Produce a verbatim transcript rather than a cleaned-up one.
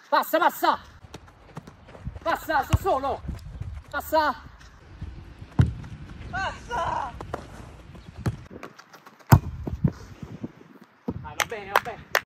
Passa, passa! Passa, sto solo! Passa! Passa! Dai, va bene, va bene.